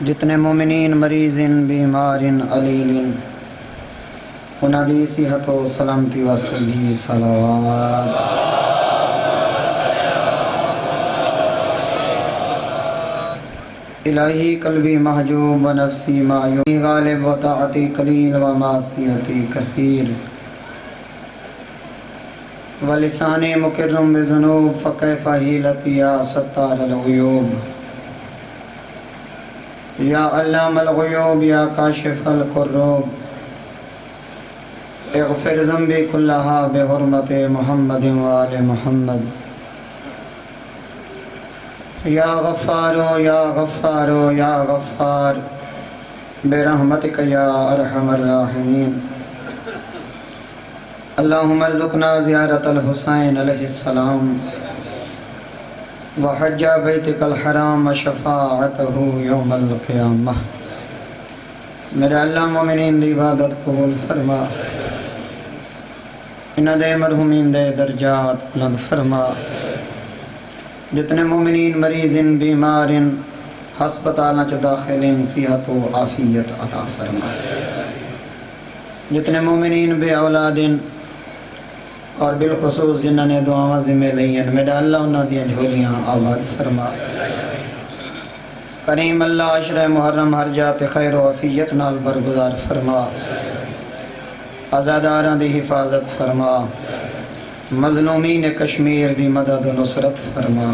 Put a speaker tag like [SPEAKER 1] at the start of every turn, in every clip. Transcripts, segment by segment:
[SPEAKER 1] جتنے مومنین مریض بیمار علیل انہاں دی صحت و سلامتی واسطے بھی صلوات۔ الہی قلبی محجوب و نفسی معیوب، غالب و طاعتی قلیل و معصیتی کثیر، ولسانی مکرم بذنوب فکیف حیلتی یا ستار الغیوب، یا علام الغیوب یا کاشف الکروب، اغفر ذنبی کلہا بحرمت محمد و آل محمد، یا غفارو یا غفارو یا غفار برحمتک یا ارحم الراحمین۔ اللہم ارزقنا زیارت الحسین علیہ السلام وحج بیتک الحرام شفاعتہ یوم القیامہ۔ میرے اللہ مومنین دی عبادت قبول فرما، انہ دے مرحومین دے درجات بلند فرما، جتنے مومنین مریضن بیمارن ہسپتالاں چ داخلین صحت و عافیت عطا فرما، جتنے مومنین بے اولادن اور بالخصوص جنہوں نے دعاواں ذمہ لئین، میرا اللہ انہاں دیاں جھولیاں آباد فرما۔ کریم اللہ عشرہ محرم ہر جات خیر و عافیت نال برگزار فرما، آزاداراں دی حفاظت فرما، مظلومین کشمیر دی مدد و نصرت فرما،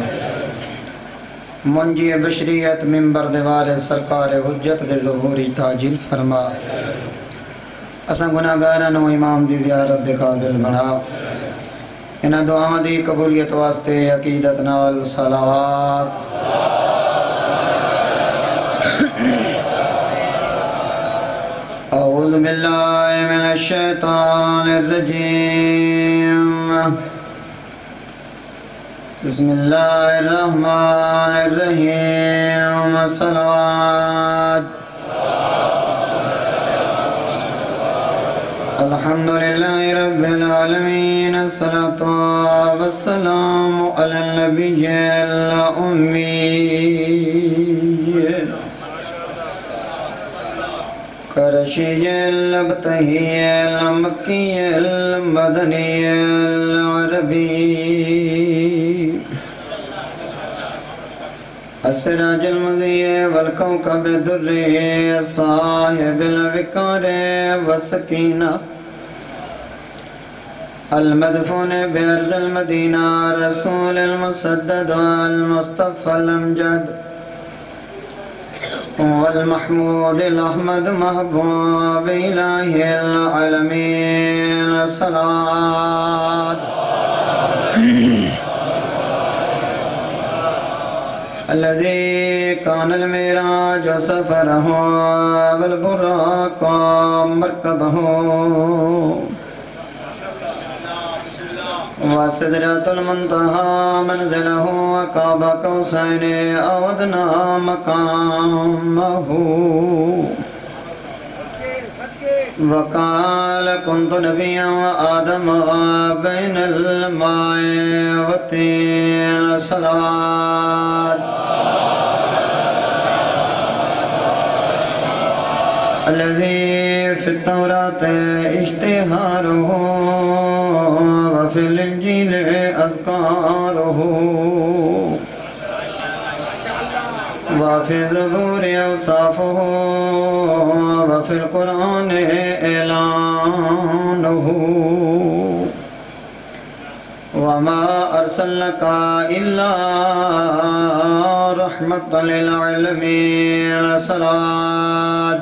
[SPEAKER 1] منجی بشریت منبر دیوار سرکار حجت دے ظہوری تاجل فرما، اساں گناہگاراں و امام دی زیارت دے قابل بنا، انہاں دعاواں دی قبولیت واسطے عقیدت نال صلوات۔ اعوذ باللہ من الشیطان الرجیم، بسم اللہ الرحمن الرحیم، صلوات۔ الحمدللہ رب العالمین، الصلاة والسلام علی النبی الأمی، قرشی الابتہی المکی المدنی العربی، السراج المضیء والکوكب الدری، صاحب الوقار والسکینہ، المدفون بأرض المدینہ، رسول المسدد والمصطفى الامجد، والمحمود الأحمد محبوب إلہ العالمین، صلاة الذي كان المعراج سفره والبراق مركبه، وسدرة المنتهى منزله، وقاب قوسين أو أدنى مقامه، وقال كنت نبيا وآدم بين الماء والطين، صلوات الذي في التوراة اشتهاره وفي الإنجيل أذكاره وفي الزبور أوصافه وفي القرآن إعلانه، وما أرسلناك إلا رحمة للعالمين، صلاة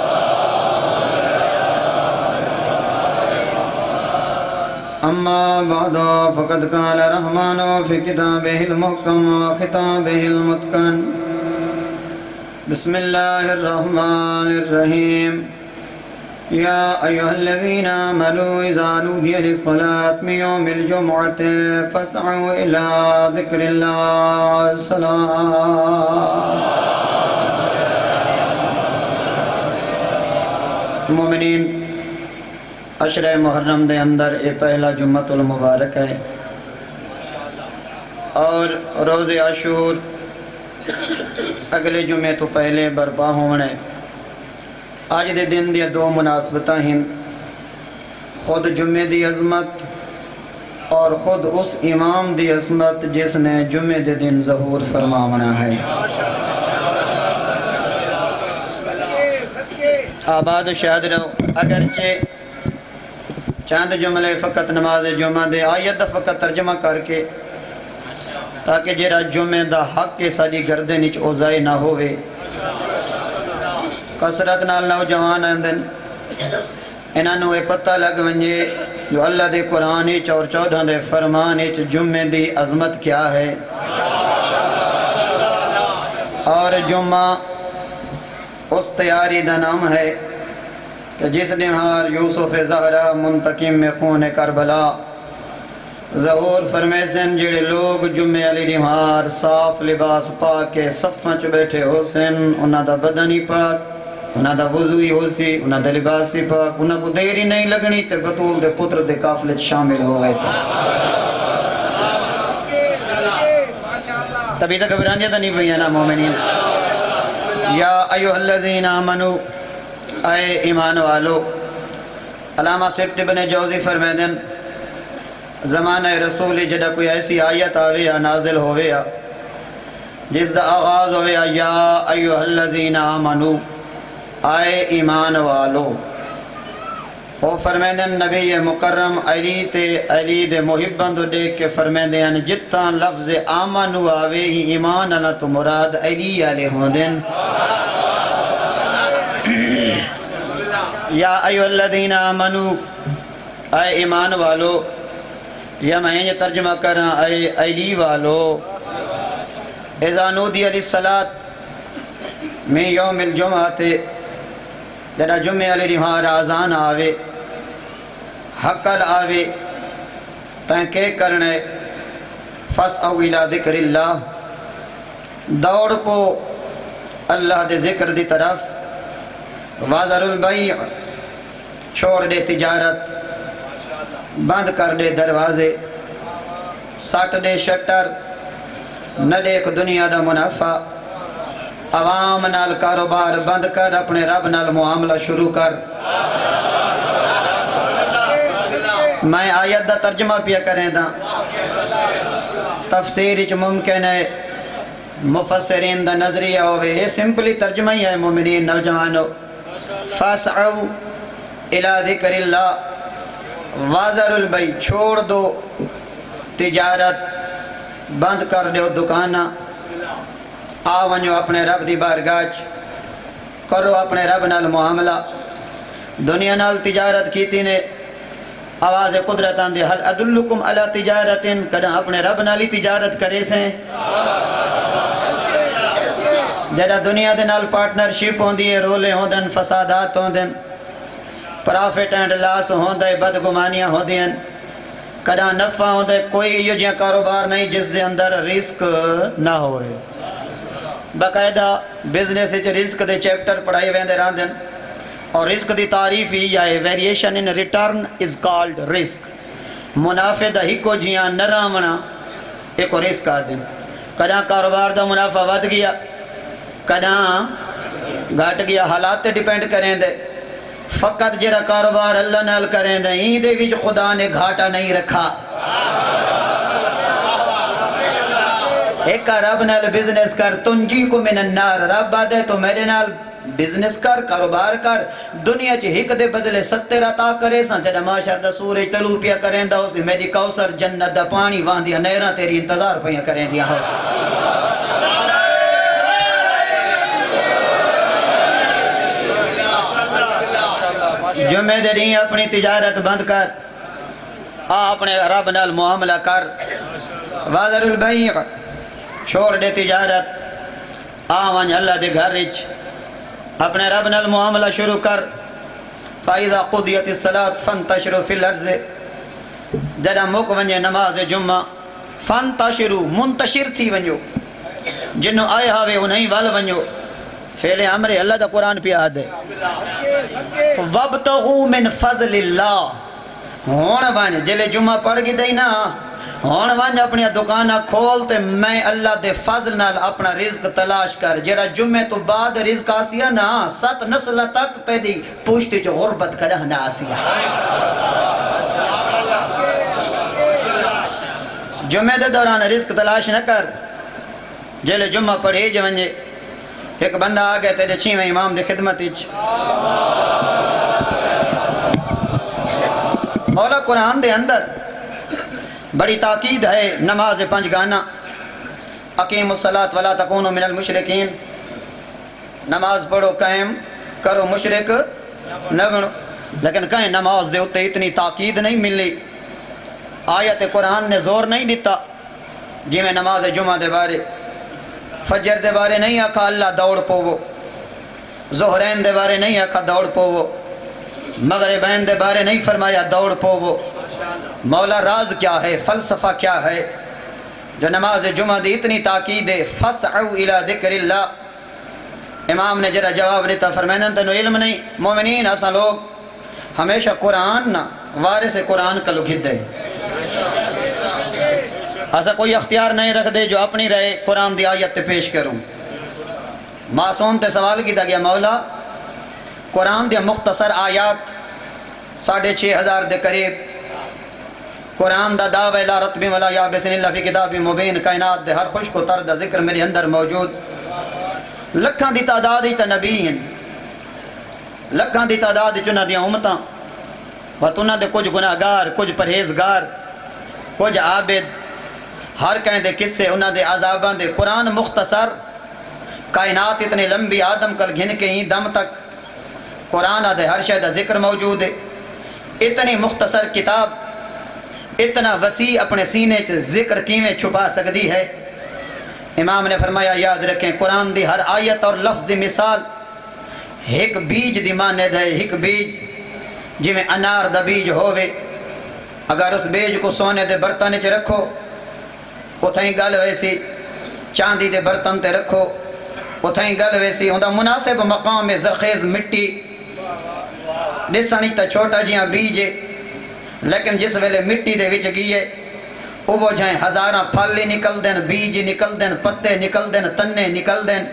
[SPEAKER 1] أما بعد فقد قال الرحمن في كتابه المحكم وخطابه المتقن، بسم الله الرحمن الرحيم، يا أيها الذين آمنوا إذا نودي للصلاة من يوم الجمعة فاسعوا إلى ذكر الله، الصلاة۔ مومنین، عشرہ محرم دے اندر اے پہلا جمعۃ المبارک ہے، اور روز عاشور اگلے جمعے تو پہلے برپا ہونے آج دے دن دیا دو مناسبتاں ہیں، خود جمعے دی عظمت اور خود اس امام دی عظمت جس نے جمعے دے دن ظہور فرماونا ہے۔ آباد شاد رہو، اگرچہ چاند جملے فقط نماز جمعہ دے آیت دا فقط ترجمہ کر کے تاکہ جیڑا جمعہ دا حق کے ساری گردے نیچ اوزائی نہ ہوئے، کسرت نال نوجوان اندن انہوں نے پتہ لگ ونجے جو اللہ دے قرآن اور 14 دے فرمان جمعے دی عظمت کیا ہے۔ اور جمعہ اس تیاری دا نام ہے کہ جس نہار یوسف زہرا منتقم میں خون کربلا ظہور فرمیسن جڑے لوگ جمعے علی نہار صاف لباس پاک کے صفاں چ بیٹھے ہو سن، انہاں دا بدنی پاک، انہاں دا وضوئی ہو سی، انہاں دا لباسی پاک، انہاں کو دیری نہیں لگنی تے بطول دے پتر دے قافلے شامل ہو ایسا۔ تبھی تک گھبران دیا تھا نہیں بھئینا مومنین۔ یا ایوہ الذین آمنو، اے ایمان والو، علامہ سبت بن جوزی فرمیدن زمانہ رسول جدہ کوئی ایسی آیت آوے یا نازل ہوئے یا جس دا آغاز ہوئے یا ایوہ الذین آمنو، آئے ایمان والو، وہ فرمیدن نبی مکرم علی دے محبان دو دیکھ کے فرمیدن جتاں لفظ آمنو آوے ہی ایمان اللہ تو مراد علی علیہ ہوندن۔ یا ایوہ الذین آمنو، اے ایمان والو، یا میں یہ ترجمہ کرنا اے علی والو، اذا نودی علی الصلاة میں یوم الجمعہ تے جڑا جمعہ علی نہار آزان آوے حقل آوے تنکے کرنے فَاسْعَوْا إِلَىٰ ذِكْرِ اللَّهِ دوڑ پو اللہ دے ذکر دی طرف، وَذَرُوا الْبَيْعَ چھوڑ دے تجارت، بند کر دے دروازے، سٹ دے شٹر، نہ دیکھ دنیا دا منافع، عوام نال کاروبار بند کر، اپنے رب نال معاملہ شروع کر۔ میں آیت دا ترجمہ پیا کریں دا، تفسیر اچ ممکن ہے مفسرین دا نظریہ ہوئے، یہ سمپلی ترجمہ ہی ہے مومنین نوجوانوں۔ فَاسْعَوْا إِلَىٰ ذِكْرِ اللَّهِ وَذَرُوا الْبَيْعَ چھوڑ دو تجارت، بند کر دو دکانہ، آونجو اپنے رب دی بارگاہ، کرو اپنے رب نال معاملہ۔ دنیا نال تجارت کیتی نے آواز قدرتان دے، حل ادلکم علی تجارتن، کدھا اپنے رب نالی تجارت کرے سے جدہ دنیا دے نال پارٹنرشپ ہوندی ہے، رولے ہوندن، فسادات ہوندن، پرافٹ اینڈ لاس ہوندے، بدگمانیاں ہوندین، کدھا نفع ہوندے، کوئی یہ جہاں کاروبار نہیں جس دے اندر رزق نہ ہوئے۔ باقاعدہ بزنس رزق دے چیپٹر پڑھائی ویندے راندن، اور رزق دی تعریف ہی ہے variation in return is called رزق، منافع دا ہکو جیاں نرامنا ایک رزق آدن۔ کدھا کاروبار دا منافع ود گیا، کدھا گھٹ گیا، حالات تے ڈیپینڈ کریں دے، فقط جرا کاروبار اللہ نال کریں دے، ہی دے وچ خدا نے گھاٹا نہیں رکھا۔ ایک رب نال بزنس کر، تنجیکو من النار، رب بادے تو میرے نال بزنس کر، کاروبار کر، دنیا چی ہک دے بدلے 70 عطا کرے سن، جڑا معاشر دا سورج طلوع پیا کریں دا، اسی میری کوثر جنت دا پانی وان دیا نیرہ تیری انتظار پیا کریں دیا ہو سن۔ جمعہ دے دیں اپنی تجارت بند کر، اپنے رب نال معاملہ کر، وَذَرُوا الْبَيْعَ چھوڑ دے تجارت، آوان اللہ دے گھر رچ اپنے رب نال معاملہ شروع کر۔ فَإِذَا قُضِيَتِ الصَّلَاةُ فَانْتَشِرُوا فِي الْأَرْضِ جدہ مک ونجے نماز جمعہ، فَانْتَشِرُوا منتشر تھی ونجو، جنہوں آئے ہاوے انہیں وال ونجو، فعل امر اللہ دا قرآن پہ آد ہے۔ وَابْتَغُوا مِنْ فَضْلِ اللَّهِ ہون وان جلے جمعہ پڑھ گی دینا ہون وانج اپنی دکانہ کھول تے میں اللہ دے فضل نال اپنا رزق تلاش کر جیڑا جمعے تو بعد رزق آسیا نا 7 نسل تک تیری پوشتی جو غربت کرہ نہ آسیا جمعے دے دوران رزق تلاش نہ کر جیلے جمعہ پڑھے جو ونجے ایک بندہ آگئے تیرے 6ویں امام دے خدمت اچ مولا قرآن دے اندر بڑی تاکید ہے نماز 5 گانا اقیم الصلاۃ ولا تکونوا من المشرکین نماز پڑھو قائم کرو مشرک نہ بنو لیکن کہیں نماز دے ہوتے اتنی تاکید نہیں ملی آیت قرآن نے زور نہیں دیتا جی میں نماز جمعہ دے بارے فجر دے بارے نہیں آکھا اللہ دوڑ پوو ظہرین دے بارے نہیں آکھا دوڑ پوو مغربین دے بارے نہیں فرمایا دوڑ پوو مولا راز کیا ہے فلسفہ کیا ہے جو نماز جمعہ دی اتنی تاکید ہے فسعوا الی ذکر اللہ امام نے جرا جواب دیتا فرمائنا تنو علم نہیں مومنین ایسا لوگ ہمیشہ قرآن نہ وارث قرآن کا لوگ ہدے ایسا کوئی اختیار نہیں رکھ دے جو اپنی رہے قرآن دی آیت تے پیش کروں معصوم تے سوال کی دا گیا مولا قرآن دی مختصر آیات 6,500 دے قریب قرآن دا دعوی لا رتب ولا یابس الا فی کتاب مبین کائنات دے ہر خشک و تر دا ذکر میرے اندر موجود لکھاں دی تعداد ہی تا نبی ہیں لکھاں دی تعداد چنہ دیا امتاں وطنہ دے کچھ گناہگار کچھ پرہیزگار کچھ عابد ہر کہیں دے قصے انہ دے عذاباں دے قرآن مختصر کائنات اتنی لمبی آدم کل گھن کے ہی دم تک قرآن دے ہر شے دا ذکر موجود ہے اتنی مختصر کتاب اتنا وسیع اپنے سینے چ ذکر کیویں چھپا سکتی ہے امام نے فرمایا یاد رکھیں قرآن دی ہر آیت اور لفظ دی مثال ایک بیج دی مانند ہے ایک بیج جی میں انار دا بیج ہووے اگر اس بیج کو سونے دے برتن چ رکھو اتھائیں گل ویسی چاندی دے برتن تے رکھو اتھائیں گل ویسی ہوندا مناسب مقام میں زرخیز مٹی ڈسانی تا چھوٹا جیاں بیج لیکن جس ویلے مٹی دے وچ گئیے وہ جائیں ہزاراں پھل نکل دین بیج نکل دین پتے نکل دین تنے نکل دین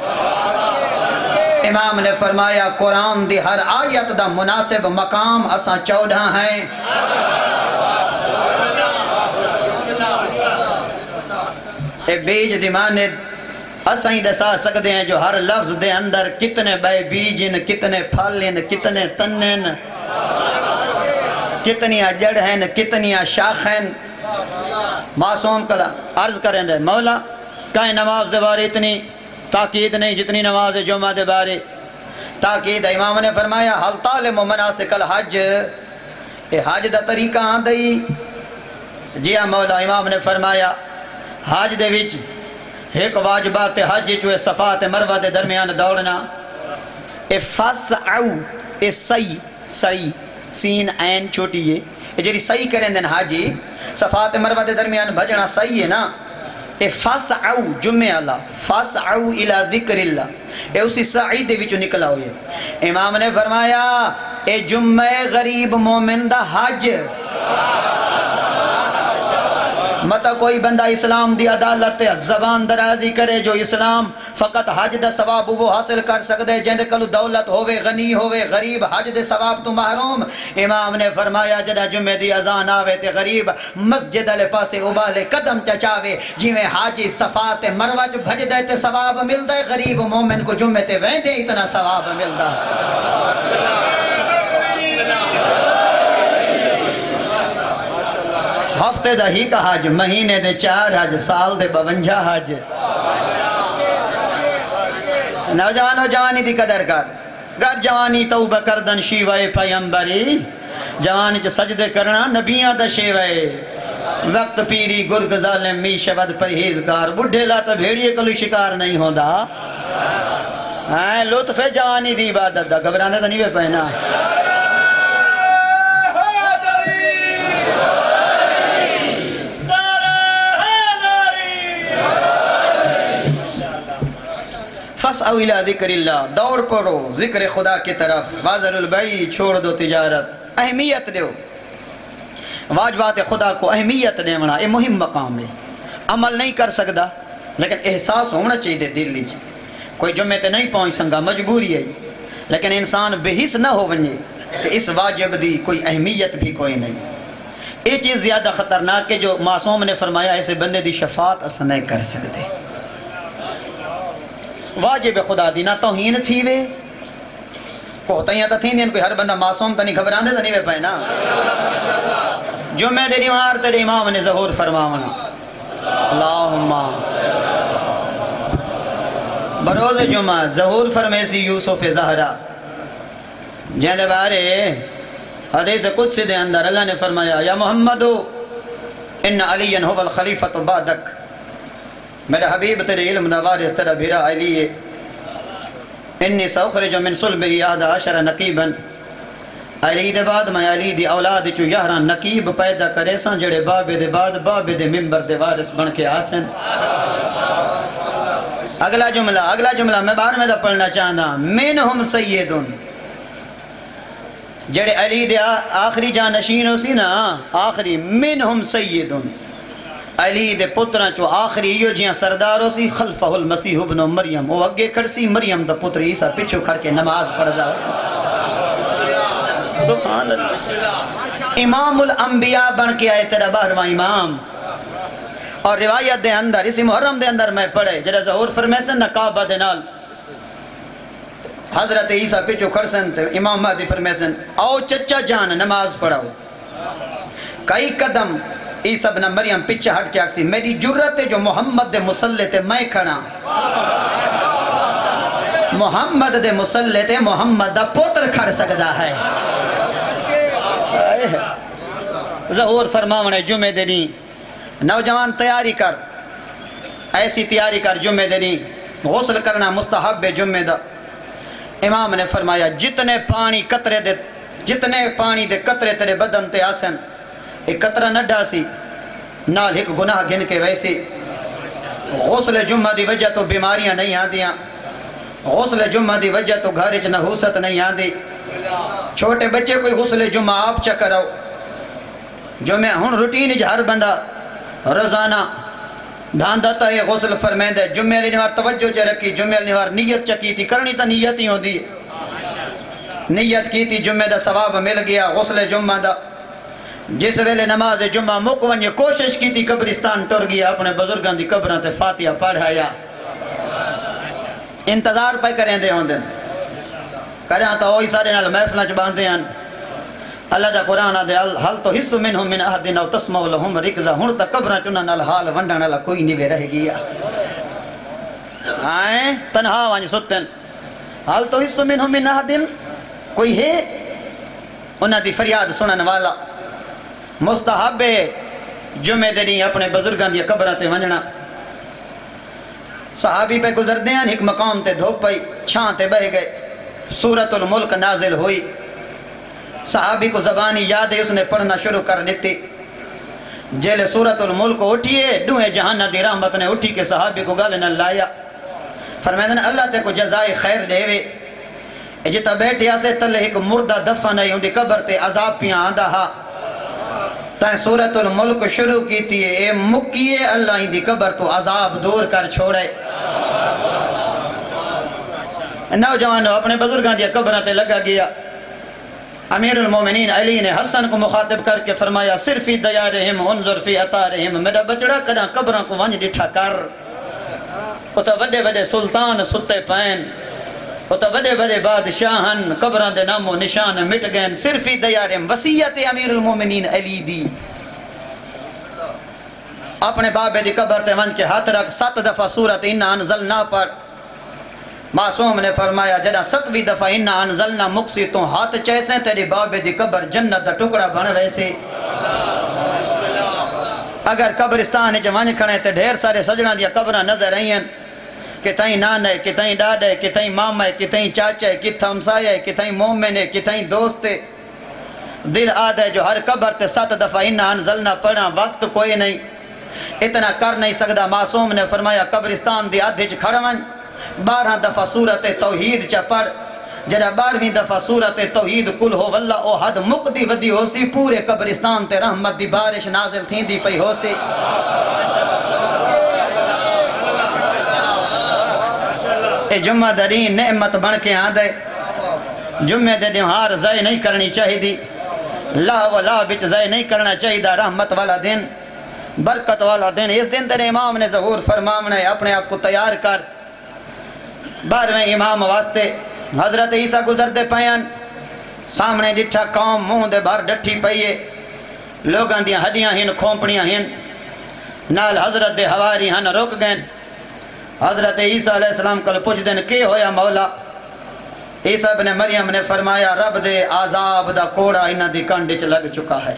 [SPEAKER 1] امام نے فرمایا قرآن دی ہر آیت دا مناسب مقام اساں 14 ہیں اے بیج دی مانند اساں ہی دسا سکتے ہیں جو ہر لفظ دے اندر کتنے بے بیج ہیں کتنے پھل ہیں کتنے تنے ہیں کتنی جڑ ہیں کتنی شاخ ہیں معصوم کلا عرض کریں دے مولا کہیں نماز دے بارے اتنی تاکید نہیں جتنی نماز جمعہ دے بارے تاکید امام نے فرمایا حل تعلم مناسک الحج اے حج دا طریقہ آن دئی جی مولا امام نے فرمایا حج دے وچ ایک واجبات حج چوئے صفا تے مروہ دے درمیان دوڑنا اے فسعو اے سی سین عین چھوٹی ہے جیری صحیح کریں دن حاجی صفا تے مروہ دے درمیان بھجنا صحیح ہے نا اے فسعو جمعہ اللہ فسعو الی ذکر اللہ اے اسی سعید دے وچو نکلا ہوئے امام نے فرمایا اے جمعہ غریب مومن دا حج متا کوئی بندہ اسلام دی عدالت زبان درازی کرے جو اسلام فقط حج دا ثواب وہ حاصل کر سکتے جن کلو دولت ہوئے غنی ہوئے غریب حج دے ثواب تو محروم امام نے فرمایا جدا جمعہ دی اذان آوے تے غریب مسجد علی پاسے ابالے قدم چچاوے جیویں حاجی صفا تے مروہ جو بھج دے تے ثواب مل دے غریب مومن کو جمعہ تے وین دے اتنا ثواب مل دا ہفتے دا ہی کا حج مہینے دے 4 حج سال دے 52 حج نوجوان و جوانی دی قدر کر گر جوانی توبہ کردن شیوائے پیمبری جوانی چ سجدے کرنا نبیاں دا شیوائے وقت پیری گرگ ظالم می شود پرہیزگار بڑھے لاتا بھیڑیے کلو شکار نہیں ہوندا لطف جوانی دی عبادت دا گھبرانے دا نہیں بے پہنا فسعوا الی ذکر اللہ دوڑ پڑو ذکر خدا کی طرف وازر البیع چھوڑ دو تجارت اہمیت دیو واجبات خدا کو اہمیت دیونا یہ مہم مقام ہے. عمل نہیں کر سکتا لیکن احساس ہونا چاہیے دل لی. کوئی جمعے تے نہیں پہنچ سنگا مجبوری ہے لیکن انسان بے حس نہ ہو ونجے کہ اس واجب دی کوئی اہمیت بھی کوئی نہیں. یہ چیز زیادہ خطرناک ہے جو معصوم نے فرمایا ایسے بندے دی شفاعت اس نہیں کر سکتے. واجب خدا دی نہ توہین تھی وے کوہتیاں تا تھیں دین کوئی ہر بندہ معصوم تا نہیں گھبرانے تا نہیں وے پائے نا. جمعہ دے دیوار تیرے امام نے ظہور فرماونا اللہم بروز جمعہ ظہور فرمیسی یوسف زہرہ جہلے بارے حدیث قدس دے اندر اللہ نے فرمایا یا محمد ان علی هو الخلیفۃ بعدک. میرا حبیب تیرے علم دا وارث تیرا بھیرا علی ہے. انی ساخرج من صلبہ 11 نقیبا. علی دے بعد میں علی دی اولاد چو 11 نقیب پیدا کرے سن جڑے بابے دے بعد بابے دے ممبر دے وارث بن کے آسن. اگلا جملہ میں بار میں دا پڑھنا چاہتا منہم سیدن جڑے علی دے آخری جانشین ہو سی نا آخری منہم سیدن علی دے پتران چو آخری یو جیاں سردار ہو سی خلفہ المسیح ابن مریم وہ اگے کھڑ سی مریم دا پتر عیسیٰ پچھو کھڑ کے نماز پڑھ دا. سبحان اللہ. امام الانبیاء بن کے آئے تیرا 12واں امام. اور روایت دے اندر اسی محرم دے اندر میں پڑھے جڑا ظہور فرمیسن نہ کعبہ دے نال حضرت عیسیٰ پچھو کھڑسن تے امام مہدی فرمیسن آؤ چچا جان نماز پڑھاؤ. کئی قدم عیسیٰ ابن مریم پچھے ہٹ کے آکسی میری جرت ہے جو محمد دے مسلح تے میں کھڑا. محمد دے مسلح تے محمد دا پوتر کھڑ سکتا ہے. ظہور فرماونے جمعے دنی نوجوان تیاری کر ایسی تیاری کر جمعے دنی غسل کرنا مستحب جمعے دا. امام نے فرمایا جتنے پانی دے قطرے تیرے بدن تے آسن ایک قطرہ نہ ڈاسی نال ایک گناہ گن کے ویسی. غسل جمعہ دی وجہ تو بیماریاں نہیں آدیاں. غسل جمعہ دی وجہ تو گھرچ نحوست نہیں آدی. چھوٹے بچے کوئی غسل جمعہ آپ چکراؤ جمعہ ہن روٹین ہر بندہ روزانہ دھاندتا ہے غسل فرمین دے. جمعہ علی نوار توجہ چا رکھی جمعہ علی نوار نیت چکی تھی کرنی تا نیت ہی ہو دی نیت کی تھی جمعہ دا ثواب مل گیا. غسل جمعہ دا جس ویلے نماز جمعہ مکونی کوشش کی تھی قبرستان ٹر گیا اپنے بزرگان دی قبران تے فاتحہ پڑھایا. انتظار پہ کریں دے ہوں دن کریں تا ہوئی سارے نال محفلہ چ باندھے ہیں. اللہ دا قرآن دے حل تو حصو منہم من احدن او تسمعو لہم رکزا. ہن تا قبران چنن نال حال ونڈن اللہ کوئی نہیں بے رہ گیا. آئیں تنہا وانج ستن حل تو حصو منہم من احدن کوئی ہے انہاں دی فریاد سنن والا. مستحب جمعے دنی اپنے بزرگان دی قبران تے ونجنا. صحابی پہ گزر دیں ایک مقام تے دھوپ پئی چھان تے بہ گئے. سورۃ الملک نازل ہوئی. صحابی کو زبانی یاد ہے اس نے پڑھنا شروع کر دیتی. جیلے سورۃ الملک اٹھیے دوہے جہانہ دی رحمت نے اٹھی کے صحابی کو گالے نہ لایا. فرمائدن اللہ تے کو جزائے خیر دے وے جتا بیٹھے آسے تلے ایک مردہ دفن ہے ان دی قبر تے عذاب پیاں آندہ ہا تائیں سورۃ الملک شروع کی تھی اے مکیے اللہ ہی دی قبر تو عذاب دور کر چھوڑے. نوجوانوں اپنے بزرگان دیا قبران تے لگا گیا. امیر المومنین علی نے حسن کو مخاطب کر کے فرمایا صرف فی دیارہم انظر فی اطارہم. میرا بچڑا کداں قبران کو ونج ڈٹھا کر. اتا وڈے وڈے سلطان ستے پین اتا وڈے وڈے بادشاہن قبران دے نام و نشان مٹ گئن. صرف فی دیارہم وصیت امیر المومنین علی دی. اپنے بابے دی قبر تے ونج کے ہاتھ رکھ 7 دفعہ سورت انا انزلنا پڑھ. معصوم نے فرمایا جدہ 7ویں دفعہ انا انزلنا مقصی تو ہاتھ چیسیں تیری بابے دی قبر جنت دا ٹکڑا بن ویسے. اگر قبرستان جو ونج کھڑے تے ڈھیر سارے سجنہ دیا قبرہ نظر آئیں کتائیں نان ہے کتائیں ڈاڈ ہے کتائیں ماما ہے کتائیں چاچا ہے کتائیں ہمسایہ ہے کتائیں مومن ہے کتائیں دوست ہے. دل آد ہے جو ہر قبر تے 7 دفعہ انا انزلنا پڑھا وقت کوئی نہیں اتنا کر نہیں سکتا. معصوم نے فرمایا قبرستان دی آدھے کھڑا ون 12 دفعہ سورت توحید چا پڑھ جڑا 12ویں دفعہ سورت توحید قل ہو واللہ احد مقدی ودی ہو سی پورے قبرستان تے رحمت دی بارش نازل تھی دی پئی ہو سی اے جمعہ درین نعمت بن کے آدھے جمعہ دے دیوہار ضائع نہیں کرنی چاہی دی لا و لا بچ ضائع نہیں کرنا چاہی دا رحمت والا دن برکت والا دن اس دن تیرے امام نے ظہور فرماونا ہے اپنے آپ کو تیار کر 12ویں امام واسطے حضرت عیسیٰ گزر دے پین سامنے ڈٹھا قوم منہ دے بھر ڈٹھی پئیے لوگاں دیاں ہڈیاں ہن کھومپڑیاں ہن نال حضرت دے ہواری ہن رک گئن حضرت عیسیٰ علیہ السلام کل پوچھ دن کے ہویا مولا عیسیٰ ابن مریم نے فرمایا رب دے عذاب دا کوڑا انہ دی کنڈچ لگ چکا ہے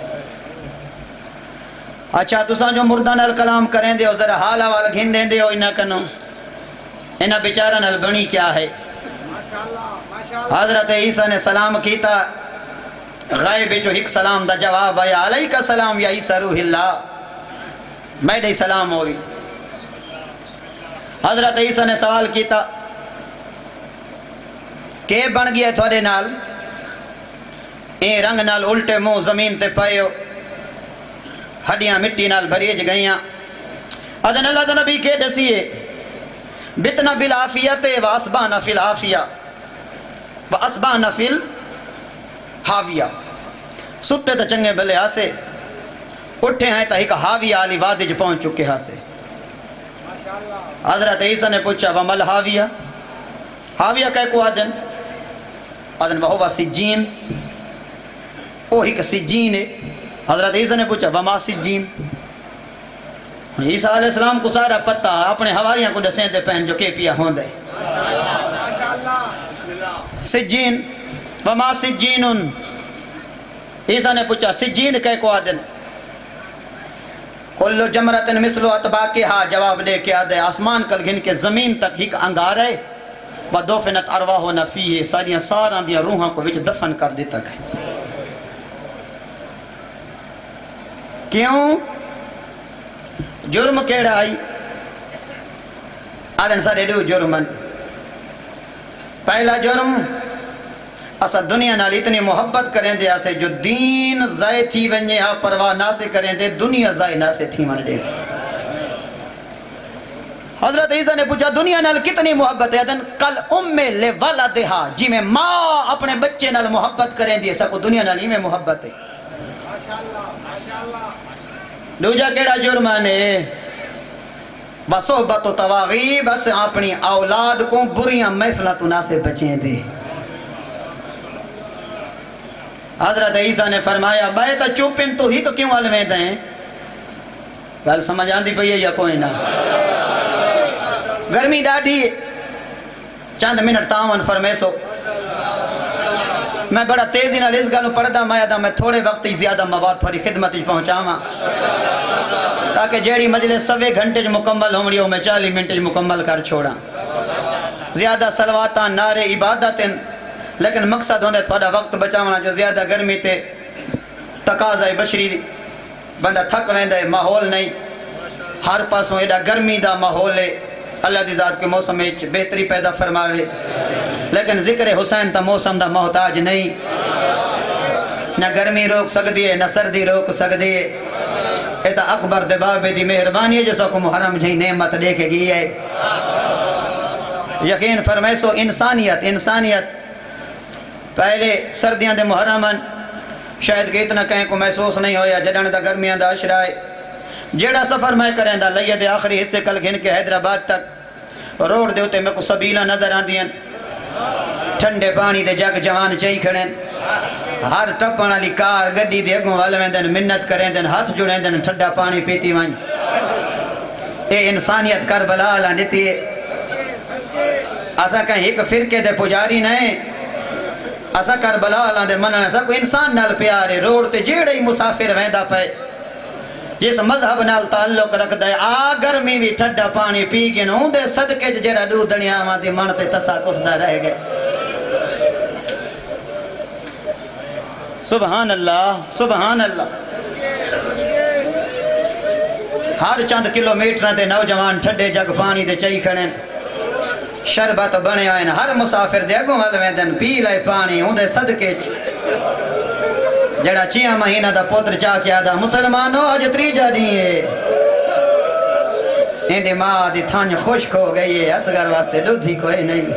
[SPEAKER 1] اچھا تساں جو مردہ نال کلام کریں دے ہو ذرا حال حوال گھن دیں دے ہو انہ کنو انہ بیچارہ نال بنی کیا ہے حضرت عیسیٰ نے سلام کیتا غائب جو ایک سلام دا جواب آیا علیکہ سلام یا عیسیٰ روح اللہ میں دے سلام ہوئی حضرت عیسیٰ نے سوال کیتا کہ بن گیا تھوڑے نال اے رنگ نال الٹے منہ زمین تے پائیو ہڈیاں مٹی نال بھریج گئیاں ادن اللہ دا نبی کے دسیے بتنا بالعافیت و اسبانا فی العافیہ و اسبانا فی الحاویہ ستے تا چنگے بلے ہاسے اٹھے ہیں تا ایک حاویہ علی وادج پہنچ چکے ہاسے حضرت عیسیٰ نے پوچھا ومل حاویہ حاویہ کہے کو آدن وہو سجین او ایک سجین ہے حضرت عیسیٰ نے پوچھا وما سجین عیسیٰ علیہ السلام کو سارا پتہ اپنے حواریاں کو دسیں دے پہن جو کہ پیا ہوں دے سجین وما سجینن عیسیٰ نے پوچھا سجین کہے کو آدن کلو جمرتن مثلو اتباقیہا جواب دے کے آدھے آسمان کل گھن کے زمین تک ہی انگار ہے ودفنت ارواحنا فیہ ساریاں ساراں دیاں روحاں کو وچ دفن کر دیتا گئے کیوں جرم کیڑا آئی آدھن سارے دو جرمن پہلا جرم اسا دنیا نال اتنی محبت کریں دے اسے جو دین ضائع تھی ونجے ہاں پرواہ نہ سے کریں دے دنیا ضائع نہ سے تھی من دے حضرت عیسیٰ نے پوچھا دنیا نال کتنی محبت ہے ادن کل لے والدہا جی میں ماں اپنے بچے نال محبت کریں دی ایسا کو دنیا نال ہی میں محبت ہے دوجہ کیڑا جرمانے بصحبت و تواغی بس اپنی اولاد کو بریاں محفلہ تو نہ سے بچیں دے حضرت عیسیٰ نے فرمایا بھائی تا چوپن تو ہی کو کیوں علمیں دیں گل سمجھ آن دی پئی یا کوئی نہ گرمی ڈاٹھی چند منٹ تاون فرمیسو میں بڑا تیزی نہ اس گلوں پڑھدا میں تھوڑے وقت ہی زیادہ مواد تھوڑی خدمت ہی پہنچاواں تاکہ جیڑی مجلس 1 گھنٹے مکمل ہوڑی ہو میں 40 منٹ مکمل کر چھوڑا زیادہ صلواتاں نعرے عبادتیں لیکن مقصد ہوندے تھوڑا وقت بچاونا جو زیادہ گرمی تے تقاضا بشری بندہ تھک ویندے ماحول نہیں ہر پاسوں ایڈا گرمی دا ماحول ہے اللہ دی ذات کے موسم میں بہتری پیدا فرماوے لیکن ذکر حسین تا موسم دا محتاج نہیں نہ گرمی روک سکتی ہے نہ سردی روک سکتی ہے ایتا اکبر دے بابے دی مہربانی ہے جسو کو محرم جہی نعمت دے کے گئی ہے یقین فرمیسو انسانیت پہلے سردیاں دے محرمن شاید کہ اتنا کہیں کو محسوس نہیں ہویا جڑن دا گرمیاں دا عشرائے جیڑا سفر میں کریں دا لیہ دے آخری حصے کل گھن کے حیدرآباد تک روڈ دے ہوتے میں کو سبیلہ نظر آن دیں ٹھنڈے پانی دے جگ جوان چاہی کھڑیں ہر ٹپنا لی کار گڈی دے اگوں والویں دن منت کریں دن ہاتھ جڑیں دن ٹھنڈا پانی پیتی وائیں اے انسانیت کربلا اللہ دیتی ہے اسا کہیں ایک فرقے دے پجاری نہیں اسا کربلا اللہ دے منن اسا کو انسان نال پیارے روڈ تے جیڑے ہی مسافر ویندا پے جس مذہب نال تعلق رکھ دے آ گرمی بھی ٹھڈا پانی پی کے نوں دے صدقے جڑا دو دنیا ماں دی من تے تسا کسدا رہ گئے سبحان اللہ سبحان اللہ ہر چند کلومیٹر دے نوجوان ٹھڈے جگ پانی دے چاہی کھڑیں شربت بنے ہوئے ہر مسافر دے اگوں ول ویندن پی لے پانی اندے صدقے جڑا 6 مہینہ دا پتر چاہ کے آدھا مسلمانو اج تریجا نہیں ہے اندی ماں دی تھانج خشک ہو گئی ہے اصغر واسطے دودھ ہی کوئی نہیں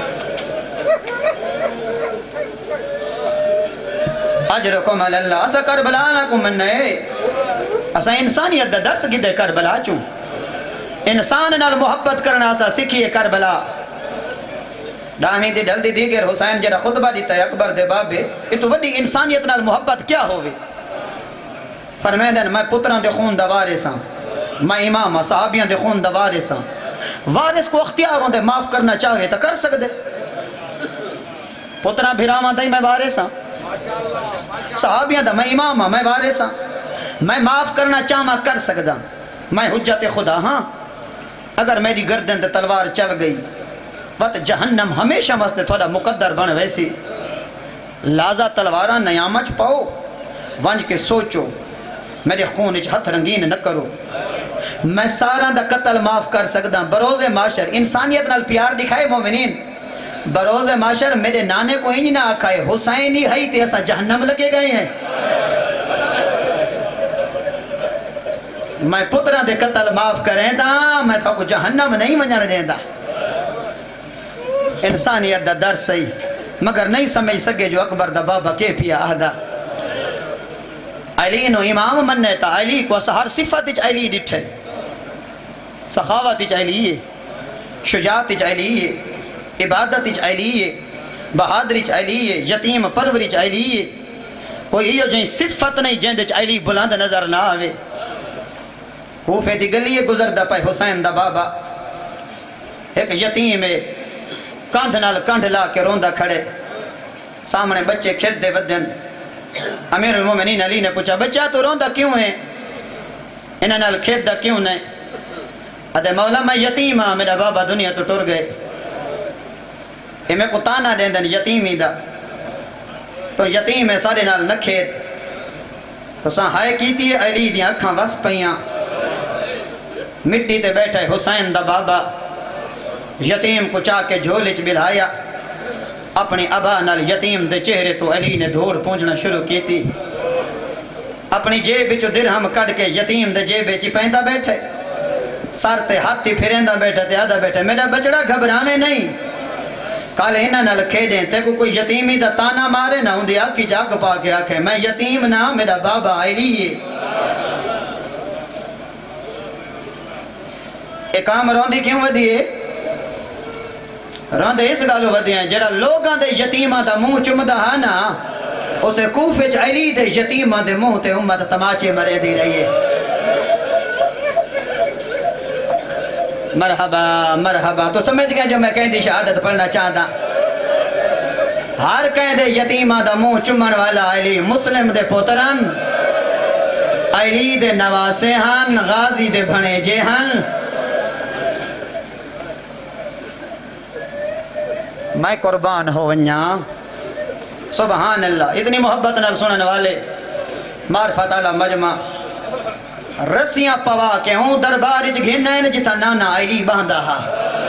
[SPEAKER 1] اجرکم اللہ اسا کربلا نہ کو مننے اسا انسانیت دا درس گدے کربلا چوں انسان نال محبت کرنا اسا سکھیے کربلا ڈامی دی ڈل دی دیگر حسین جڑا خطبہ دیتا ہے اکبر دے بابے یہ تو وڈی انسانیت نال محبت کیا ہوئے فرمیدن میں پتران دے خون دا وارثاں میں امام صحابیاں دے خون دا وارثاں وارث کو اختیاروں دے معاف کرنا چاہے تو کر سکتے پتران بھیراواں دے میں وارثاں صحابیاں دا میں امام میں وارثاں میں معاف کرنا چاہاں کر سکتا میں حجت خدا ہاں اگر میری گردن تے تلوار چل گئی وقت جہنم ہمیشہ واسطے تھوڑا مقدر بن ویسی لازا تلوارہ نیامچ پاؤ ونج کے سوچو میرے خون اچھ ہتھ رنگین نہ کرو میں سارا دا قتل معاف کر سکتا بروز معاشر انسانیت نال پیار دکھائے مومنین بروز معاشر میرے نانے کو ہی نہ آکھائے حسین ہی ہی تے ایسا جہنم لگے گئے ہیں میں پترہ دے قتل معاف کریں دا میں تھا کو جہنم نہیں منجر دیں دا انسانیت دا در صحیح مگر نہیں سمجھ سکے جو اکبر دا بابا کے پیا آدھا علی نو امام مننے تا علی کو ہر صفت اچھ علی ڈٹھے سخاوت اچھ علی ہے شجاعت اچھ علی ہے عبادت اچھ علی ہے بہادر اچھ علی ہے یتیم پرور اچھ علی ہے کوئی یہ جو صفت نہیں جن اچھ علی بلند نظر نہ آوے کوفے دی گلیے گزر دا پائے حسین دا بابا ایک یتیم ہے کاندھ نال کانڈ لا کے روندہ کھڑے سامنے بچے کھیت دے ودن امیر المومنین علی نے پوچھا بچہ تو روندہ کیوں ہے انہاں نال کھیت دا کیوں نہیں ادھے مولا میں یتیم ہاں میرا بابا دنیا تو ٹر گئے اے میں کو تانا دیں دن یتیمی دا تو یتیم ہے سارے نال نہ کھیت تو ساں ہائے کیتی ہے علی دیاں اکھاں وس پہیاں مٹی تے بیٹھے حسین دا بابا یتیم کو چاہ کے جھولچ بلھایا اپنی ابا نال یتیم دے چہرے تو علی نے دھوڑ پونجنا شروع کی تھی اپنی جیب چو درہم کڑ کے یتیم دے جیب چی پہندہ بیٹھے سار تے ہاتھی پھریندہ بیٹھے تے آدھا بیٹھے میرا بچڑا گھبرانے نہیں کالے انہاں نال کھیڑیں تے کو کوئی یتیمی دا تانا مارے نہ ہوندی آکھی جاگ پا کے آکھے میں یتیم نہ میرا بابا علی ہے ایک عام روندی کیوں ودیے روندے اس گالو ودی ہیں جرا لوگاں دے یتیمہ دا منہ چمدہ ہانا اسے کوفے چ علی دے یتیمہ دے منہ تے امت تماچے مرے دی رہی ہے مرحبا مرحبا تو سمجھ گئے جو میں کہیں دی شہادت پڑھنا چاہتا ہر کہیں دے یتیمہ دا منہ چمن والا علی مسلم دے پوتران علی دے نواسے ہن غازی دے بھنے جے ہن میں قربان ہو ونیا سبحان اللہ اتنی محبت نال سنن والے معرفت علی مجمع رسیاں پوا کے ہوں دربار اچ گھنین جتا نانا علی باندھا ہا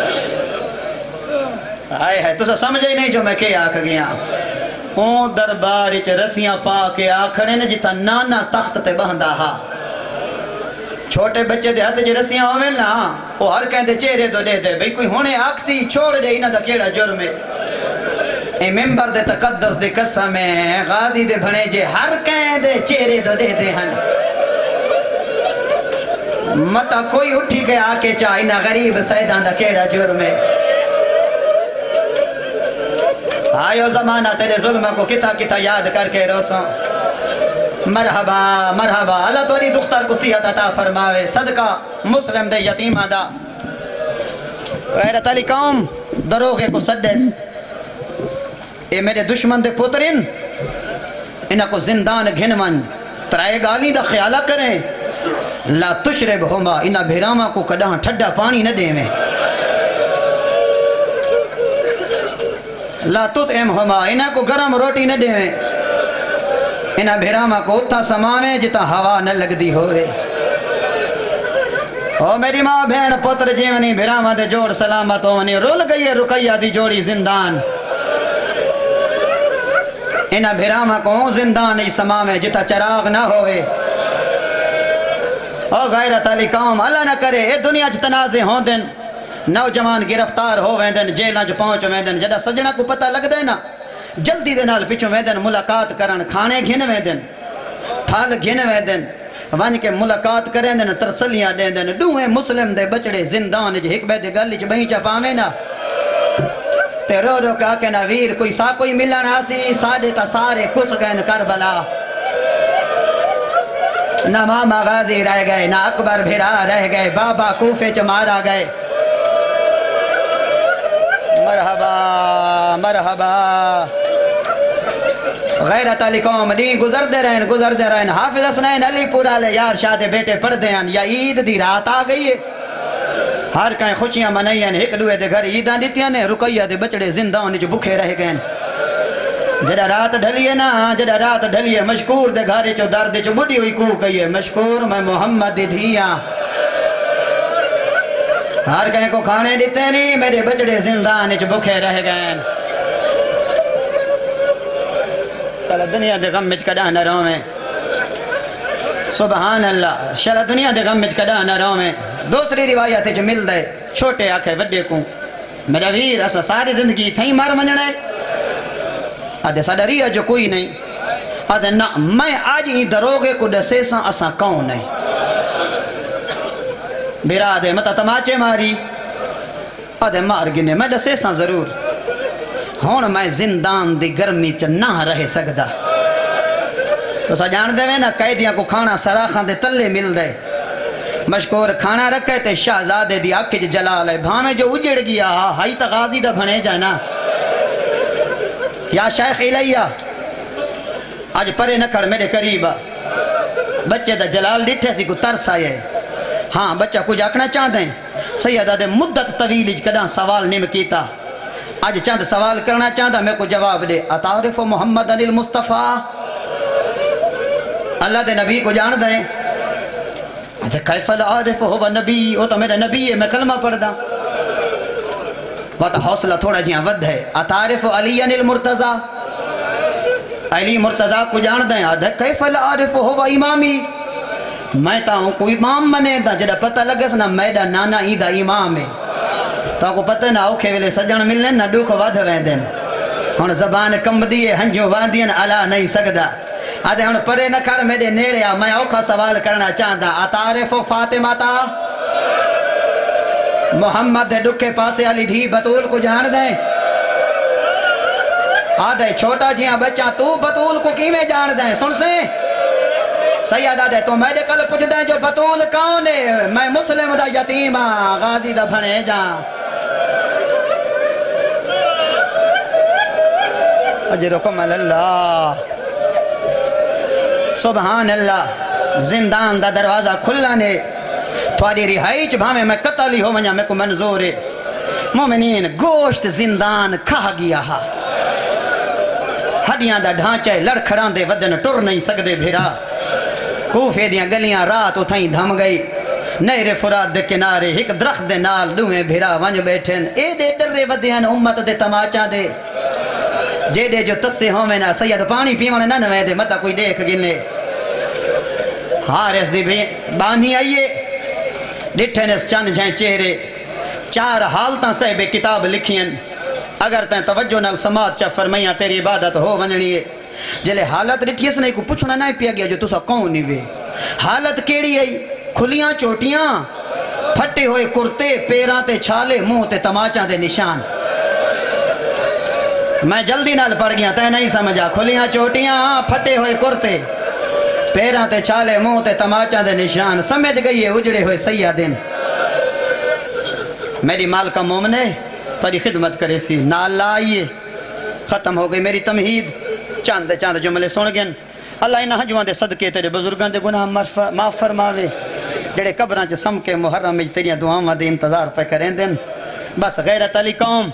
[SPEAKER 1] آئے ہے تو سمجھے نہیں جو میں کہ آکھ گیا ہوں دربار اچ رسیاں پا کے آکھڑین جتا نانا تخت تے باندھا ہا چھوٹے بچے دے ہاتھ جے رسیاں ہوئے نا وہ ہر کہیں دے چہرے دو دے دے بھئی کوئی ہونے آکسی چھوڑ دے انہاں دا کیڑا جرم ہے اے ممبر دے تقدس دے قسم ہے غازی دے بھنے جے ہر کہیں دے چہرے دو دے دے ہن متا کوئی اٹھی کے آکے چاہ انہاں غریب سیدان دا کیڑا جرم ہے آئیو زمانہ تیرے ظلم کو کتا کتا یاد کر کے روسوں مرحبا مرحبا اللہ تو علی دختر کو صحت عطا فرماوے صدقہ مسلم دے یتیمہ دا غیرت علی قوم دروغے کو سدس اے میرے دشمن دے پترین انہاں کو زندان گھنون ترائے گالی دا خیالہ کریں لا تشرب ہما انہاں بھیراما کو کڑاں ٹھڈا پانی نہ دے میں لا تطعم ہما انہاں کو گرم روٹی نہ دے میں انہاں بھیراما کو اتھا سماویں جتا ہوا نہ لگ دی ہو رہے او میری ماں بہن پتر جیونی بھراواں دے جوڑ سلامت ہونی رول گئی ہے رقیہ دی جوڑی زندان انہاں بھراواں کو زندان ای سما میں جتا چراغ نہ ہوئے او غیرت علی قوم اللہ نہ کرے اے دنیا چ تنازع ہوں دن نوجوان گرفتار ہو ویندن جیلاں چ پہنچ ویندن جڑا سجنا کو پتہ لگ دے نا جلدی دے نال پچھو ویندن ملاقات کرن کھانے گھن ویندن پھل گھن ویندن ون کے ملاقات کریں دن ترسلیاں دیں دن دوہیں مسلم دے بچڑے زندان جے ایک بے دے گلی چ بہیں چا پاویں نا تے رو رو کہا کہ نا ویر کوئی سا کوئی ملن آسی ساڑے تا سارے کس گئن کربلا نہ ماما غازی رہ گئے نہ اکبر بھرا رہ گئے بابا کوفے چ مارا گئے مرحبا مرحبا غیرت علی قوم دی گزر دے رہن حافظ حسنین علی پورا لے یار شاہ دے بیٹے پڑھ دے ہیں یا عید دی رات آ گئی ہے ہر کہیں خوشیاں منائی ہیں ایک دوے دے گھر عیداں دیتیاں نے رقیہ دے بچڑے زندان جو بکھے رہ گئے جڑا رات ڈھلیے نا جڑا رات ڈھلیے مشکور دے گھر چو درد چو بڑی ہوئی کو کہیے مشکور میں محمد دی دھیاں ہر کہیں کو کھانے دیتے نہیں میرے بچڑے زندان چو بکھے رہ گئے شالا دنیا دے غم مجھ کڑا نہ رویں سبحان اللہ شالا دنیا دے غم مجھ کڑا نہ رویں دوسری روایت جو مل دے چھوٹے آکھے وڈے کو میرا ویر اسا ساری زندگی تھیں مار منجنے آدھے ساڑھریا جو کوئی نہیں آدھے نا میں آج ہی دروگے کو ڈسے ساں اسا کون نہیں بیرا آدھے متا تماچے ماری آدھے مار گنے میں ڈسے ساں ضرور ہون میں زندان دی گرمی چ نہ رہ سکدا تو سا جان دے نا قیدیاں کو کھانا سراخاں دے تلے مل دے مشکور کھانا رکھے تے شہزادے دی آکھے جلال ہے بھامے جو اجڑ گیا ہائی تا غازی دا بھنے جانا یا شیخ علیہ آج پرے نکڑ میرے قریبا بچے دا جلال ڈٹھے سی کو ترس آئے ہاں بچہ کچھ آکھنا چاہتے ہیں سیدہ دے مدت طویل کداں سوال نیم کیتا آج چاند سوال کرنا چاہتا میں کو جواب دے اتعرف محمد علی المصطفیٰ اللہ دے نبی کو جان دیں آدھے کیف العارف ہوا نبی وہ تو میرا نبی ہے میں کلمہ پڑھ دا وہاں حوصلہ تھوڑا جیاں ود ہے اتعرف علی المرتضی علی مرتضی کو جان دیں آدھے کیف العارف ہوا امامی میں تا ہوں کوئی امام منے دا جڑا پتہ لگے سنا میڈا نانا ہی دا امام ہے تو کو پتہ نہ اوکھے ویلے سجن ملنے نہ ڈوکھ واد ویندن ہن زبان کم دیئے ہنجو واندین علا نہیں سکدا آدھے ہن پرے نہ کھڑ میرے نیڑے آ میں اوکھا سوال کرنا چاہتا اتعرف فاطمہ تا محمد دے ڈکے پاسے علی دھی بطول کو جان دیں آدھے چھوٹا جیاں بچہ تو بطول کو کیویں جان دیں سن سے سیدہ دے تو میرے کل پوچھ دیں جو بطول کون ہے میں مسلم دا یتیم ہاں غازی دا بھنے جاں اجرکم اللہ سبحان اللہ زندان دا دروازہ کھلا نے تھوڑی رہائی چ بھامے میں قتل ہو ونجا میں کو منظور ہے مومنین گوشت زندان کھا گیا ہا ہڈیاں دا ڈھانچے لڑکھڑاں دے ودن ٹر نہیں سکدے بھیرا کوفے دیاں گلیاں رات اتھائیں دھم گئی نیرے فرات دے کنارے ایک درخت دے نال دویں بھیرا ونج بیٹھن اے دے ڈرے ودیاں امت دے تماچاں دے جے دے جو تسے ہومیں نا سید پانی پیوانے نہ نوے دے متا کوئی دیکھ گنے حارس دی بانی آئیے ڈٹھنس چند جائیں چہرے چار حالتاں صحبے کتاب لکھین اگر تین توجہ نال سماعت چا فرمائیاں تیری عبادت ہو ونجنی ہے جلے حالت ڈٹھیس نہیں کو پوچھنا نہیں پیا گیا جو تسا کون نہیں وے حالت کیڑی ہے کھلیاں چوٹیاں پھٹے ہوئے کرتے پیراں تے چھالے منہ تے تماچاں دے نشان میں جلدی نال پڑھ گیا تے نہیں سمجھا کھلیاں چوٹیاں پھٹے ہوئے کرتے پیراں تے چھالے منہ تے تماچاں دے نشان سمجھ گئی ہے اجڑے ہوئے سیادین میری مالکہ مومنے تاری خدمت کرے سی نال آئیے ختم ہو گئی میری تمہید چاند چاند جملے سن گئن اللہ انہاں جوان دے صدقے تیرے بزرگان دے گناہ معاف فرماوے جڑے قبراں چ سم کے محرم میں تیریاں دعاواں دے انتظار پہ کریں دن بس غیرت علی قوم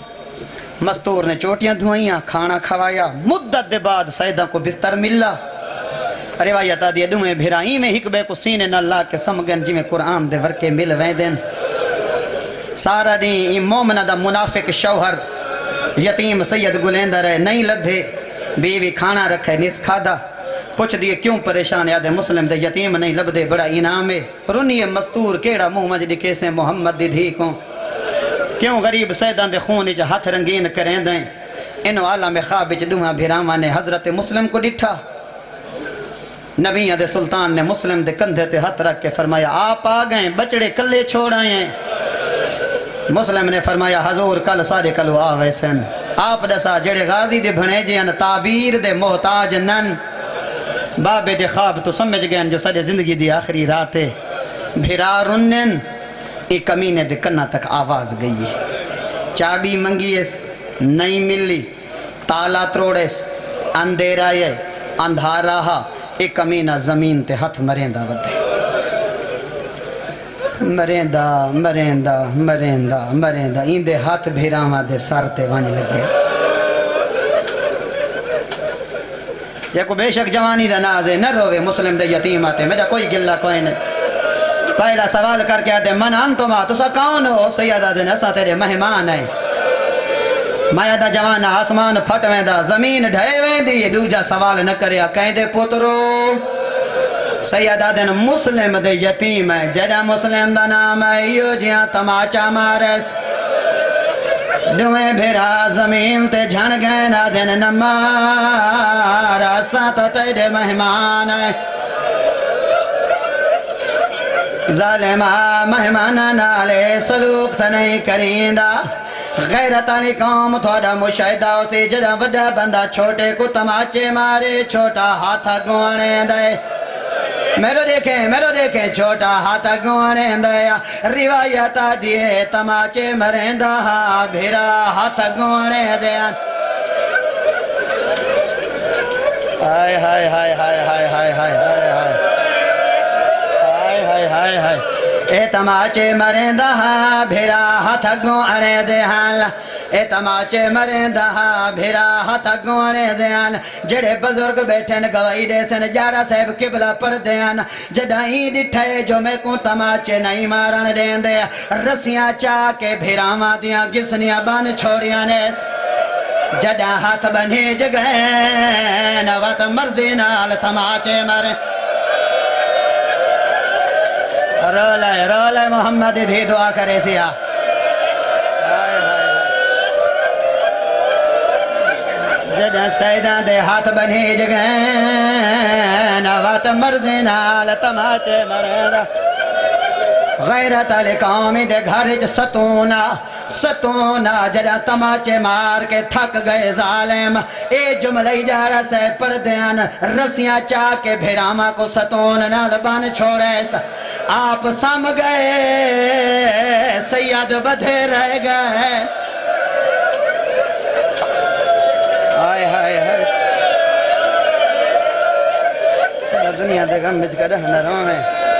[SPEAKER 1] مستور نے چوٹیاں دھوئیاں کھانا کھوایا مدت دے بعد سیدہ کو بستر ملا روایت آدھی دوئیں بھرائیں میں ایک بے کو سینے نہ لا کے سمگن جی میں قرآن دے ورکے مل ویندن سارا دیں مومنہ دا منافق شوہر یتیم سید گلیندہ رہے نہیں لدھے بیوی کھانا رکھے نس کھادا پوچھ دیئے کیوں پریشان یاد مسلم دے یتیم نہیں لب دے بڑا انعام ہے رنی مستور کیڑا منہ مجھ لکھے سے محمد دی دھی کو کیوں غریب سیدان دے خون جا ہاتھ رنگین کریں دیں انو عالم خواب وچ دوہاں بھیراواں نے حضرت مسلم کو ڈٹھا نبی دے سلطان نے مسلم دے کندھے تے ہاتھ رکھ کے فرمایا آپ آ گئے بچڑے کلے چھوڑ آئے ہیں مسلم نے فرمایا حضور کل سارے کلو آوے سن آپ دسا جڑے غازی دے بھنے جیان تعبیر دے محتاج نن بابے دے خواب تو سمجھ گئے جو سجے زندگی دی آخری راتے بھرا رنن ایک کمینے دے کنہ تک آواز گئی ہے چابی منگیس نہیں ملی تالا تروڑیس اندھیرا یہ اندھارا ہا ایک کمینہ زمین تے ہتھ مریندہ ودے مریندہ مریندہ مریندہ مریندہ این دے ہاتھ بھیراما دے سار تے وانی لگے یہ کو بے شک جوانی دا نازے نہ روے مسلم دے یتیم آتے میرا کوئی گلہ کوئی نہیں پہلا سوال کر کے آتے من انتما تسا کون ہو سیدہ دے نسا تیرے مہمان ہے مایا دا جوانا آسمان پھٹ ویندہ زمین ڈھائے ویندی دوجا سوال نہ کریا کہیں دے پترو سیدہ دن مسلم دے یتیم ہے جڑا مسلم دا نام ہے یو جیاں تماچا مارس دویں بھیرا زمین تے جھن گئے نا دن نمارا ساتھ تیرے مہمان ہے ظالمہ مہمانہ نالے سلوک تا نہیں کریندہ غیرت علی قوم تھوڑا مشاہدہ اسی جڑا وڈا بندہ چھوٹے کو تماچے مارے چھوٹا ہاتھا گوانے دے میرو دیکھیں چھوٹا ہاتھا گوانے دے روایت دیئے تماچے مرندہ بھیرا ہاتھا گوانے دے ہائے ہائے ہائے ہائے ہائے ہائے ہائے ہائے ہائے ہائے اے تماچے مرندہ بھیرا ہاتھ گوانے دے اے تماچے مرندہ بھیرا ہاتھ گوانے دے جڑے بزرگ بیٹھن گواہی دے سن جارہ صاحب قبلہ پڑھ دے جڑائیں ڈٹھے جو میں کو تماچے نہیں مارن دے دے رسیاں چاہ کے بھیراواں دیاں گسنیاں بان چھوڑیاں نیس جڑا ہاتھ بنھی جگہیں نوات مرضی نال تماچے مرے رولے محمد دھی دعا کرے سیا جڑا سیدان دے ہاتھ بنھی جگہیں نوات مرضی نال تماچے مرے غیرت علی قومی دے گھر ستونا جڑا تماچے مار کے تھک گئے ظالم اے جملہ جارہ سے پڑھ دیان رسیاں چاہ کے بھیراما کو ستون نال بان چھوڑے آپ سام گئے سید بدھے رہ گئے آئے ہائے ہائے دنیا دے غم بچ کر نہ رونے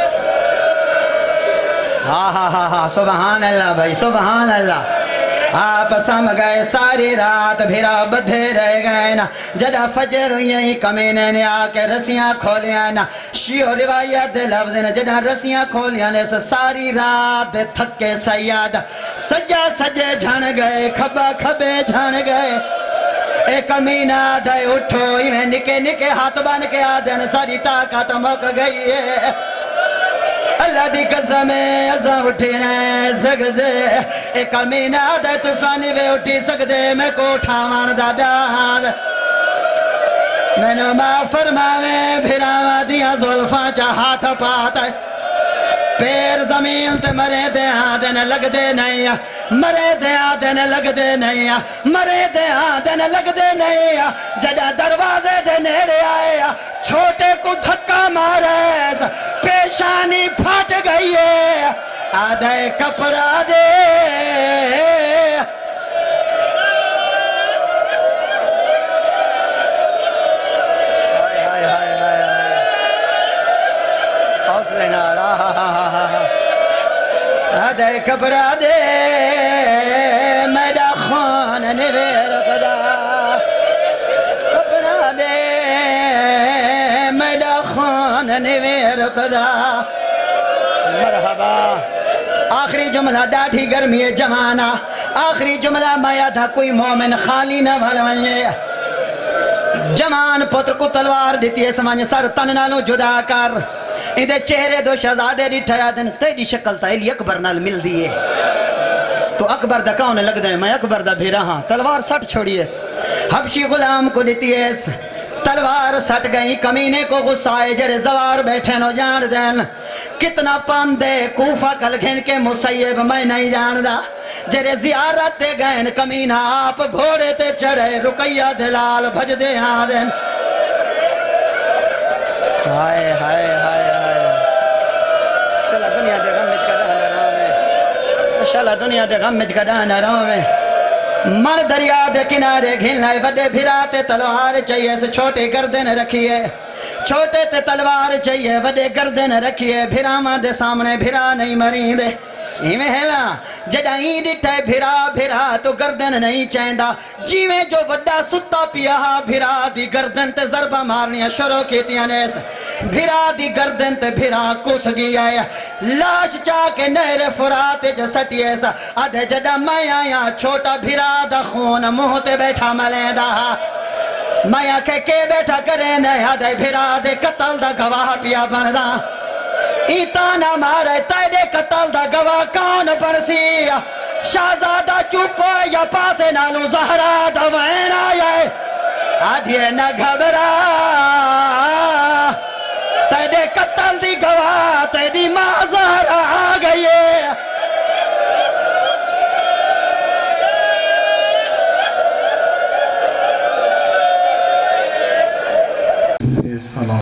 [SPEAKER 1] ہاں سبحان اللہ بھائی سبحان اللہ آپ سم گئے ساری رات بھیرا بدھے رہ گئے نا جڑا فجر یہی کمینے نے آکے رسیاں کھولیا نا شیعہ روایت دے لفظ نے جڑا رسیاں کھولیا نے ساری رات تھکے سیاد سجا سجے جھن گئے کھبا کھبے جھن گئے اے کمینہ دے اٹھو میں نکے نکے ہاتھ بان کے آدھن ساری طاقت مک گئی ہے اللہ دی قسمیں ازاں اٹھینے سکدے اے کمینہ دے تو سانی وے اٹھی سکدے میں کو اٹھاوان دا ڈاد میں نو ماں فرماویں بھراوہ دیا ظلفاں چا ہاتھ پاتا ہے پیر زمین تے مرے دے آدھن لگ دے نہیں مرے دے آدھن لگ دے نہیں مرے دے آدھن لگ دے نہیں جڑا دروازے دے نیرے آئے چھوٹے کو دھکا مارے پیشانی پھاٹ گئی ہے آدھے کپڑا دے حوصلے نال آدھے کپڑا دے میرا خون نویر خدا کپڑا دے میرا میں رکدا مرحبا آخری جملہ ڈاٹھی گرمی جمانہ آخری جملہ مایا تھا کوئی مومن خالی نہ بھلوئے جمان پتر کو تلوار دیتی ہے سمجھ سر تن نالوں جدا کر اندھے چہرے دو شہزادے ریٹھایا دن تیری شکل تا علی اکبر نال مل دیئے تو اکبر دا کون لگ دے میں اکبر دا بھی رہا تلوار سٹ چھوڑی ہے حبشی غلام کو دیتی ہے تلوار سٹ گئی کمینے کو غصہ آئے جڑے زوار بیٹھے نو جان دین کتنا پاندے کوفہ کل گھن کے مسیب میں نہیں جان دا جڑے زیارت دے گئن کمینہ آپ گھوڑے تے چڑھے رقیہ دلال بھج دے ہاں دین ہائے ہائے ہائے ہائے چلا دنیا دے غم مجھ کا ڈانا رہا میں ماشاءاللہ دنیا دے غم مجھ کا ڈانا رہا میں مر دریا دے کنارے گھن لائے وڈے بھراتے تلوار چاہیے سے چھوٹے گردن رکھیے چھوٹے تے تلوار چاہیے وڈے گردن رکھیے بھراما دے سامنے بھرا نہیں مرین دے میں ہیلا جڑائیں ڈٹھے بھرا بھرا تو گردن نہیں چاہندہ جیویں جو وڈا ستا پیا بھرا دی گردن تے ضربہ مارنیا شروع کیتیاں نے بھرا دی گردن تے بھرا کس گیا ہے لاش چاہ کے نہر فرات جسٹی ایسا آدھے جڑا میں آیا چھوٹا بھرا دا خون منہ تے بیٹھا ملیندہ میں آکھے کے بیٹھا کرے نہیں آدھے بھرا دے قتل دا گواہ پیا بندہ ایتانا مارے تیرے قتل دا گواہ کون پڑسی شہزادہ چوپو یا پاسے نالو زہرا دا وین آئے آدھیے نہ گھبرا تیرے قتل دی